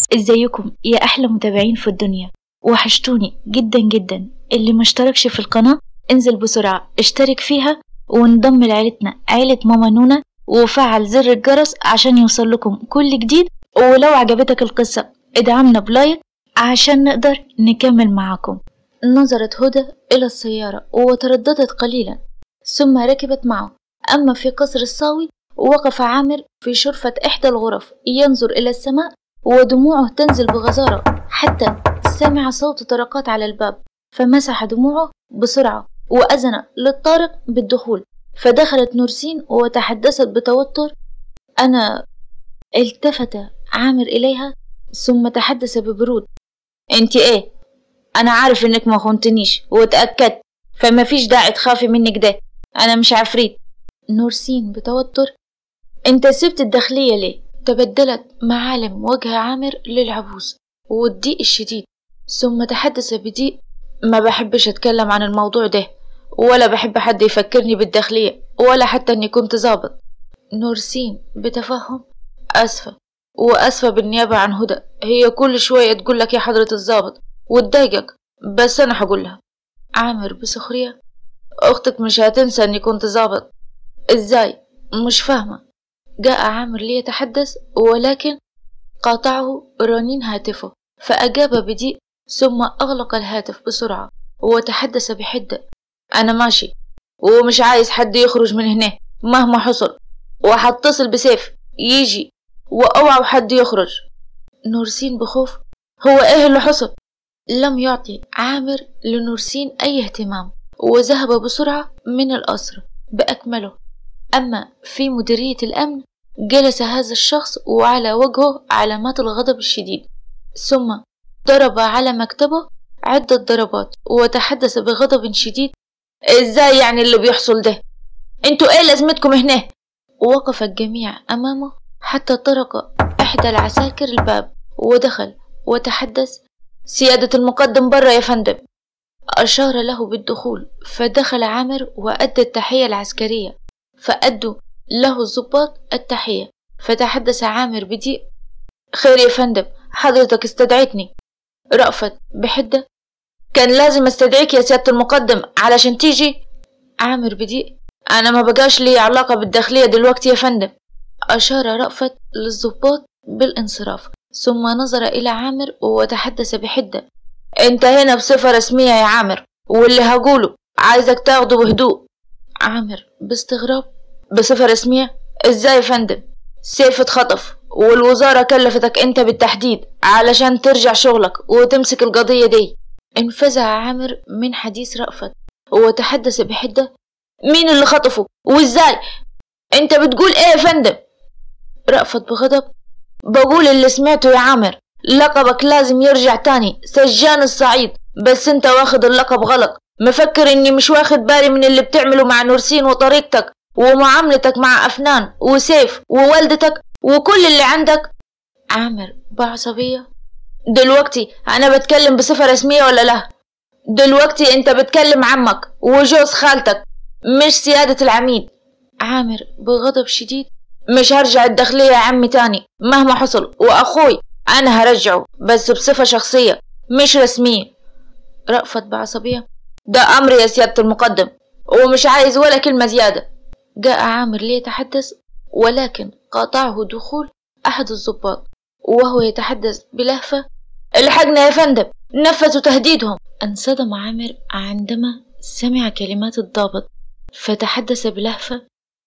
ازيكم يا احلى متابعين في الدنيا؟ وحشتوني جدا جدا. اللي مشتركش في القناة انزل بسرعة اشترك فيها وانضم لعيلتنا عيلة ماما نونا، وفعل زر الجرس عشان يوصل لكم كل جديد. ولو عجبتك القصة ادعمنا بلايك عشان نقدر نكمل معاكم. نظرت هدى إلى السيارة وترددت قليلا ثم ركبت معه. أما في قصر الصاوي وقف عامر في شرفة إحدى الغرف ينظر إلى السماء ودموعه تنزل بغزارة حتى سمع صوت طرقات على الباب، فمسح دموعه بسرعة وأذن للطارق بالدخول. فدخلت نورسين وتحدثت بتوتر. أنا. التفت عامر إليها ثم تحدث ببرود. انت ايه؟ انا عارف انك ما خنتنيش واتأكدت، فما فيش داعي تخافي منك ده، انا مش عفريت. نورسين بتوتر. انت سبت الداخلية ليه؟ تبدلت معالم وجه عامر للعبوس والضيق الشديد، ثم تحدث بضيق. ما بحبش اتكلم عن الموضوع ده، ولا بحب حد يفكرني بالداخلية، ولا حتى اني كنت ظابط. نورسين بتفهم. اسفة، واسفة بالنيابة عن هدى، هي كل شوية تقول لك يا حضرة الظابط وتضايقك، بس انا هقولها. عامر بسخرية. اختك مش هتنسى اني كنت ظابط. ازاي؟ مش فاهمة. جاء عامر ليتحدث ولكن قاطعه رنين هاتفه فأجاب بضيق، ثم أغلق الهاتف بسرعة وتحدث بحدة. أنا ماشي ومش عايز حد يخرج من هنا مهما حصل، وهتصل بسيف يجي، وأوعوا حد يخرج. نورسين بخوف. هو إيه اللي حصل؟ لم يعطي عامر لنورسين أي اهتمام وذهب بسرعة من القصر بأكمله. أما في مديرية الأمن جلس هذا الشخص وعلى وجهه علامات الغضب الشديد، ثم ضرب على مكتبه عدة ضربات وتحدث بغضب شديد. ازاي يعني اللي بيحصل ده؟ انتوا ايه لازمتكم هنا؟ وقف الجميع أمامه حتى طرق إحدى العساكر الباب ودخل وتحدث. سيادة المقدم برا يا فندم. أشار له بالدخول فدخل عامر وأدى التحية العسكرية، فأدوا له الضباط التحية. فتحدث عامر بضيق. خير يا فندم، حضرتك استدعيتني. رأفت بحدة. كان لازم استدعيك يا سيادة المقدم علشان تيجي. عامر بضيق. أنا ما بقاش لي علاقة بالداخلية دلوقتي يا فندم. أشار رأفت للضباط بالانصراف ثم نظر إلى عامر وتحدث بحدة. انت هنا بصفة رسمية يا عامر، واللي هقوله عايزك تاخده بهدوء. عامر باستغراب. بصفة رسمية؟ ازاي يا فندم؟ سيف اتخطف والوزارة كلفتك انت بالتحديد علشان ترجع شغلك وتمسك القضية دي. انفزع عامر من حديث رأفت وتحدث بحدة. مين اللي خطفه وازاي؟ انت بتقول ايه يا فندم؟ رأفت بغضب. بقول اللي سمعته يا عامر، لقبك لازم يرجع تاني سجان الصعيد، بس انت واخد اللقب غلط. مفكر اني مش واخد بالي من اللي بتعمله مع نورسين وطريقتك ومعاملتك مع أفنان وسيف ووالدتك وكل اللي عندك؟ عامر بعصبية. دلوقتي أنا بتكلم بصفة رسمية ولا لا؟ دلوقتي أنت بتكلم عمك وجوز خالتك، مش سيادة العميد. عامر بغضب شديد. مش هرجع الداخلية يا عمي تاني مهما حصل، وأخوي أنا هرجعه بس بصفة شخصية مش رسمية. رأفت بعصبية. ده أمر يا سيادة المقدم ومش عايز ولا كلمة زيادة. جاء عامر ليتحدث ولكن قاطعه دخول أحد الضباط وهو يتحدث بلهفة. الحقنا يا فندم، نفذوا تهديدهم. انصدم عامر عندما سمع كلمات الضابط فتحدث بلهفة.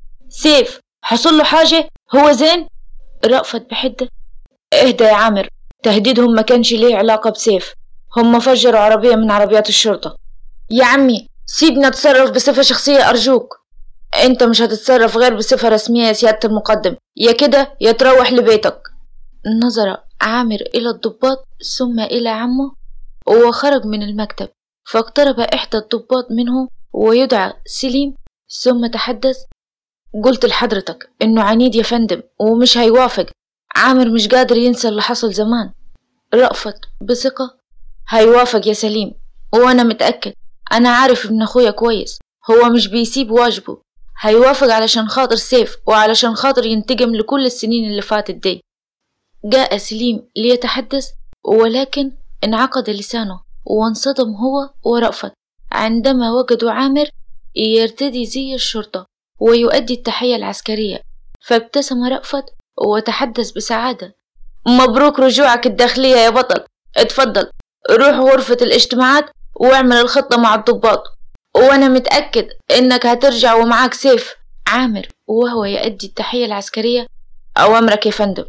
سيف حصل له حاجة؟ هو زين؟ رأفت بحدة. اهدى يا عامر، تهديدهم ما كانش ليه علاقة بسيف، هم فجروا عربية من عربيات الشرطة. يا عمي سيبنا نتصرف بصفة شخصية أرجوك. انت مش هتتصرف غير بصفة رسمية يا سيادة المقدم، يا كده يا تروح لبيتك. نظر عامر إلى الضباط ثم إلى عمه وخرج من المكتب، فاقترب إحدى الضباط منه ويدعى سليم ثم تحدث. قلت لحضرتك إنه عنيد يا فندم ومش هيوافق. عامر مش قادر ينسى اللي حصل زمان. رأفت بثقة. هيوافق يا سليم، وأنا متأكد، أنا عارف ابن أخويا كويس، هو مش بيسيب واجبه. هيوافق علشان خاطر سيف وعلشان خاطر ينتقم لكل السنين اللي فاتت دي. جاء سليم ليتحدث، ولكن انعقد لسانه وانصدم هو ورأفت عندما وجدوا عامر يرتدي زي الشرطة ويؤدي التحية العسكرية. فابتسم رأفت وتحدث بسعادة: مبروك رجوعك الداخلية يا بطل، اتفضل روح غرفة الاجتماعات واعمل الخطة مع الضباط، وانا متأكد انك هترجع ومعاك سيف. عامر وهو يؤدي التحية العسكرية: أوامرك يا فندم.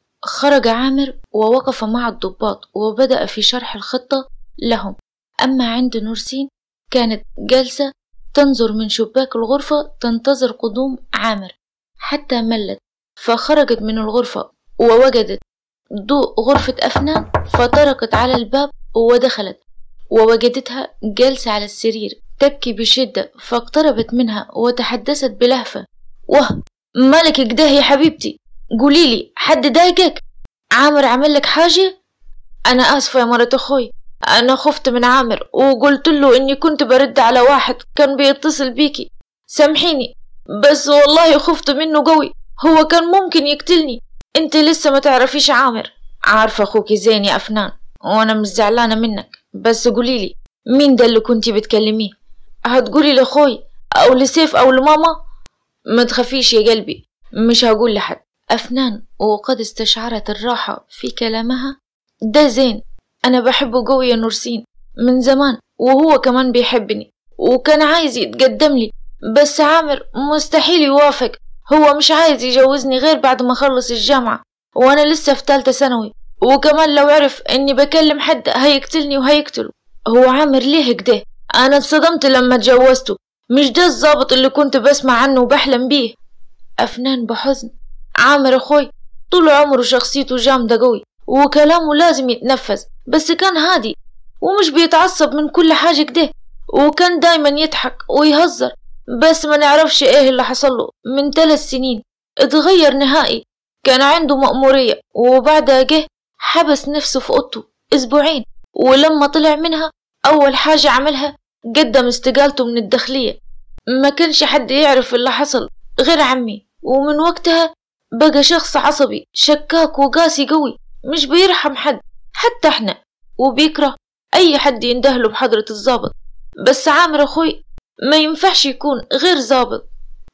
خرج عامر ووقف مع الضباط وبدأ في شرح الخطة لهم. أما عند نورسين كانت جالسة تنظر من شباك الغرفة تنتظر قدوم عامر حتى ملت، فخرجت من الغرفة ووجدت ضوء غرفة أفنان، فطرقت على الباب ودخلت ووجدتها جالسة على السرير تبكي بشدة، فاقتربت منها وتحدثت بلهفة: واه مالك كده يا حبيبتي؟ قوليلي حد ضايقك؟ عامر عمل لك حاجة؟ أنا آسفة يا مرة أخوي، أنا خفت من عامر وقلت له إني كنت برد على واحد كان بيتصل بيكي، سامحيني، بس والله خفت منه قوي، هو كان ممكن يقتلني. انت لسه ما تعرفيش عامر. عارفة أخوكي زين يا أفنان وأنا مش زعلانة منك، بس قوليلي مين ده اللي كنتي بتكلميه؟ هتقولي لأخوي أو لسيف أو لماما؟ ما تخافيش يا قلبي، مش هقول لحد. أفنان وقد استشعرت الراحة في كلامها: ده زين، أنا بحبه قوي يا نورسين من زمان، وهو كمان بيحبني وكان عايز يتقدم لي، بس عامر مستحيل يوافق، هو مش عايز يجوزني غير بعد ما أخلص الجامعة وأنا لسه في تالتة ثانوي، وكمان لو عرف إني بكلم حد هيقتلني وهيقتله. هو عامر ليه كده؟ أنا اتصدمت لما اتجوزته، مش ده الضابط اللي كنت بسمع عنه وبحلم بيه. أفنان بحزن: عامر أخوي طول عمره شخصيته جامدة قوي وكلامه لازم يتنفذ، بس كان هادي ومش بيتعصب من كل حاجة كده، وكان دايما يضحك ويهزر، بس ما نعرفش ايه اللي حصله من 3 سنين اتغير نهائي. كان عنده مأمورية وبعدها جه حبس نفسه في اوضته اسبوعين، ولما طلع منها اول حاجة عملها قدم استقالته من الداخلية. ما كانش حد يعرف اللي حصل غير عمي، ومن وقتها بقى شخص عصبي شكاك وقاسي قوي، مش بيرحم حد حتى احنا، وبيكره اي حد يندهله بحضرة الضابط، بس عامر اخوي ما ينفعش يكون غير ضابط.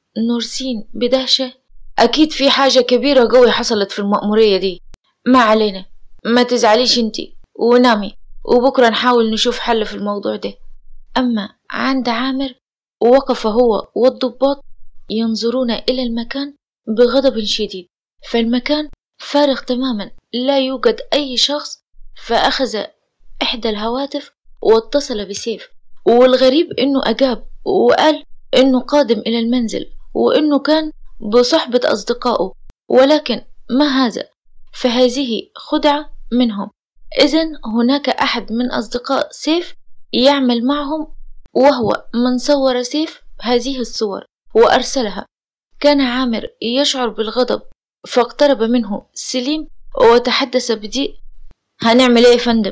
نورسين بدهشة: اكيد في حاجة كبيرة قوي حصلت في المأمورية دي، ما علينا، ما تزعليش انتي ونامي، وبكرة نحاول نشوف حل في الموضوع ده. اما عند عامر وقف هو والضباط ينظرون الى المكان بغضب شديد، فالمكان فارغ تماما لا يوجد اي شخص. فاخذ احدى الهواتف واتصل بسيف، والغريب انه اجاب وقال انه قادم الى المنزل وانه كان بصحبة اصدقائه، ولكن ما هذا، فهذه خدعة منهم، اذن هناك احد من اصدقاء سيف يعمل معهم، وهو من صور سيف هذه الصور وارسلها. كان عامر يشعر بالغضب، فاقترب منه سليم وتحدث بضيق: هنعمل ايه يا فندم؟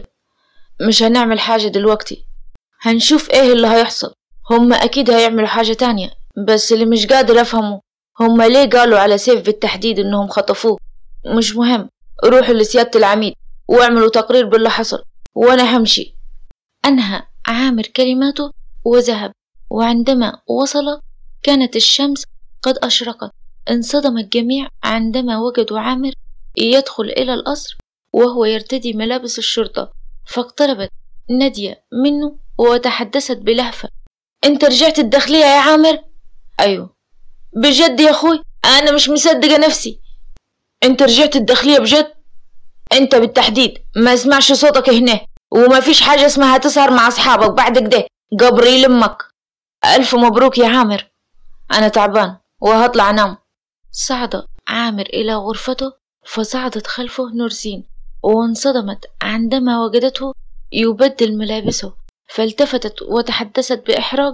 مش هنعمل حاجة دلوقتي، هنشوف ايه اللي هيحصل، هم اكيد هيعملوا حاجة تانية، بس اللي مش قادر افهمه هم ليه قالوا على سيف بالتحديد انهم خطفوه. مش مهم، روحوا لسيادة العميد واعملوا تقرير باللي حصل وانا همشي. انهى عامر كلماته وذهب، وعندما وصل كانت الشمس قد أشرقت. انصدم الجميع عندما وجدوا عامر يدخل إلى القصر وهو يرتدي ملابس الشرطة، فاقتربت نادية منه وتحدثت بلهفة: انت رجعت الداخلية يا عامر؟ ايوه. بجد يا اخوي انا مش مصدقة نفسي. انت رجعت الداخلية بجد؟ انت بالتحديد ما اسمعش صوتك هنا، وما فيش حاجة اسمها تسهر مع اصحابك بعد كده قبر يلمك. الف مبروك يا عامر، انا تعبان وهطلع انام. صعد عامر الى غرفته، فصعدت خلفه نورسين وانصدمت عندما وجدته يبدل ملابسه، فالتفتت وتحدثت بإحراج: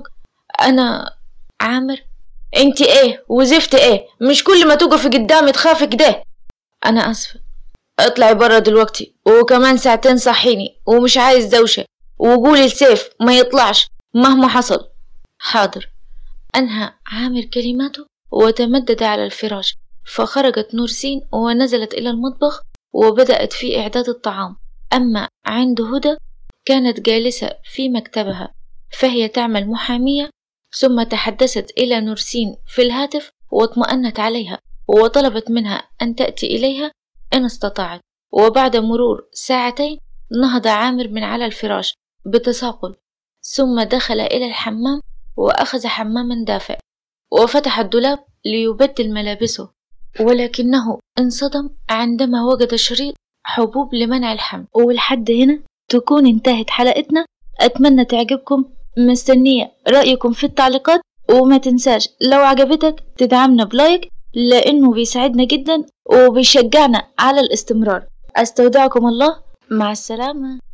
انا عامر؟ انت ايه وزفت ايه؟ مش كل ما توقفي قدامي تخافي كده. انا اسفة، اطلعي برا دلوقتي وكمان ساعتين صحيني، ومش عايز دوشة، وقولي لسيف ما يطلعش مهما حصل. حاضر. أنهى عامر كلماته وتمدد على الفراش، فخرجت نورسين ونزلت إلى المطبخ وبدأت في إعداد الطعام. أما عند هدى كانت جالسة في مكتبها فهي تعمل محامية، ثم تحدثت إلى نورسين في الهاتف واطمأنت عليها وطلبت منها أن تأتي إليها إن استطاعت. وبعد مرور ساعتين نهض عامر من على الفراش بتثاقل، ثم دخل إلى الحمام وأخذ حماما دافئ وفتح الدولاب ليبدل ملابسه، ولكنه انصدم عندما وجد شريط حبوب لمنع الحمل. ولحد هنا تكون انتهت حلقتنا. أتمنى تعجبكم، مستنية رأيكم في التعليقات، وما تنساش لو عجبتك تدعمنا بلايك لأنه بيساعدنا جدا وبيشجعنا على الاستمرار. أستودعكم الله، مع السلامة.